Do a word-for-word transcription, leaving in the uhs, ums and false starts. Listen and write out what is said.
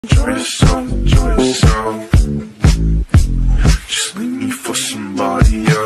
Enjoy yourself, enjoy yourself. Just leave me for somebody else.